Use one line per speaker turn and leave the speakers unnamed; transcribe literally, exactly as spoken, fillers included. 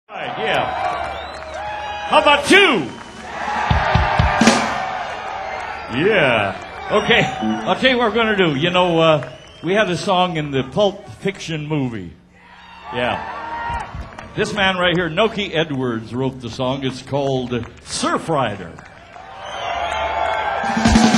Right, yeah. How about two? Yeah. Okay, I'll tell you what we're going to do. You know, uh, we have this song in the Pulp Fiction movie. Yeah. This man right here, Noki Edwards, wrote the song. It's called Surf Rider.